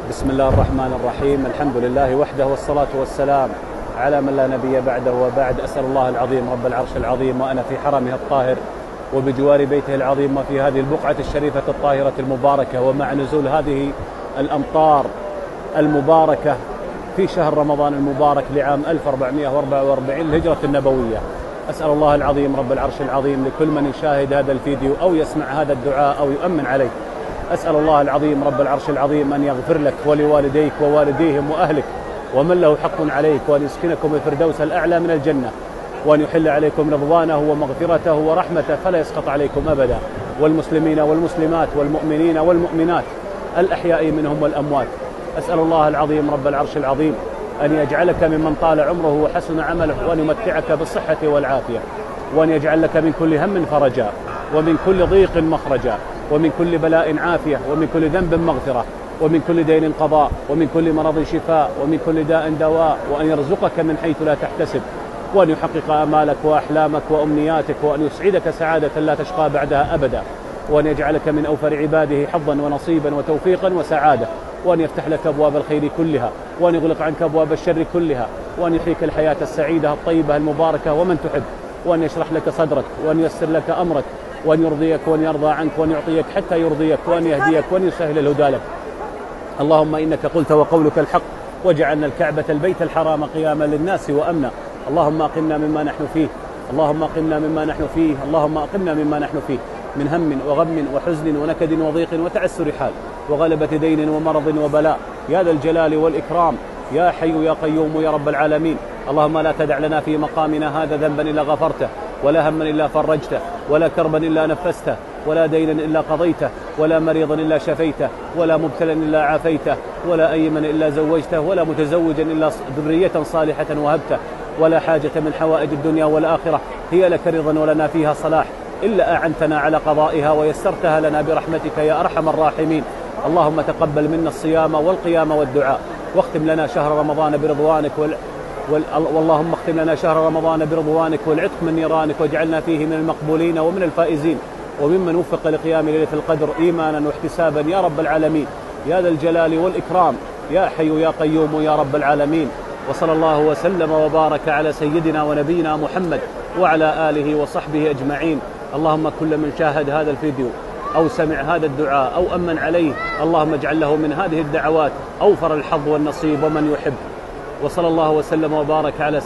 بسم الله الرحمن الرحيم. الحمد لله وحده والصلاة والسلام على من لا نبي بعده، وبعد. أسأل الله العظيم رب العرش العظيم وأنا في حرمه الطاهر وبجوار بيته العظيم وفي هذه البقعة الشريفة الطاهرة المباركة، ومع نزول هذه الأمطار المباركة في شهر رمضان المبارك لعام 1444 الهجرة النبوية، أسأل الله العظيم رب العرش العظيم لكل من يشاهد هذا الفيديو أو يسمع هذا الدعاء أو يؤمن عليه، أسأل الله العظيم رب العرش العظيم أن يغفر لك ولوالديك ووالديهم وأهلك ومن له حق عليك، وأن يسكنكم الفردوس الأعلى من الجنة، وأن يحل عليكم رضوانه ومغفرته ورحمته فلا يسقط عليكم أبدا، والمسلمين والمسلمات والمؤمنين والمؤمنات الأحياء منهم والأموات. أسأل الله العظيم رب العرش العظيم أن يجعلك ممن طال عمره وحسن عمله، وأن يمتعك بالصحة والعافية، وأن يجعل لك من كل هم فرجا، ومن كل ضيق مخرجا، ومن كل بلاء عافية، ومن كل ذنب مغفرة، ومن كل دين قضاء، ومن كل مرض شفاء، ومن كل داء دواء، وأن يرزقك من حيث لا تحتسب، وأن يحقق آمالك وأحلامك وأمنياتك، وأن يسعدك سعادة لا تشقى بعدها أبدا، وأن يجعلك من أوفر عباده حظا ونصيبا وتوفيقا وسعادة، وأن يفتح لك أبواب الخير كلها، وأن يغلق عنك أبواب الشر كلها، وأن يحييك الحياة السعيدة الطيبة المباركة ومن تحب، وأن يشرح لك صدرك، وأن ييسر لك أمرك، وأن يرضيك وأن يرضى عنك، وأن يعطيك حتى يرضيك، وأن يهديك وأن يسهل الهدى لك. اللهم إنك قلت وقولك الحق، وجعلنا الكعبة البيت الحرام قياما للناس وأمنا. اللهم أقمنا مما نحن فيه، اللهم أقمنا مما نحن فيه، اللهم أقمنا مما نحن فيه من هم وغم وحزن ونكد وضيق وتعسر حال وغلبة دين ومرض وبلاء، يا ذا الجلال والإكرام، يا حي يا قيوم يا رب العالمين. اللهم لا تدع لنا في مقامنا هذا ذنبا إلا غفرته، ولا هما إلا فرجته، ولا كربا إلا نفسته، ولا دينا إلا قضيته، ولا مريضا إلا شفيته، ولا مبتلا إلا عافيته، ولا أيما إلا زوجته، ولا متزوجا إلا ذرية صالحة وهبته، ولا حاجة من حوائج الدنيا والآخرة هي لك رضا ولنا فيها صلاح إلا أعنتنا على قضائها ويسرتها لنا برحمتك يا أرحم الراحمين. اللهم تقبل منا الصيام والقيام والدعاء، واختم لنا شهر رمضان برضوانك واللهم اختم لنا شهر رمضان برضوانك والعتق من نيرانك، واجعلنا فيه من المقبولين ومن الفائزين، وممن وفق لقيام ليلة القدر إيمانا واحتسابا يا رب العالمين، يا ذا الجلال والإكرام، يا حي يا قيوم يا رب العالمين. وصلى الله وسلم وبارك على سيدنا ونبينا محمد وعلى آله وصحبه أجمعين. اللهم كل من شاهد هذا الفيديو أو سمع هذا الدعاء أو أمن عليه، اللهم اجعل له من هذه الدعوات أوفر الحظ والنصيب ومن يحب. وصلى الله وسلم وبارك على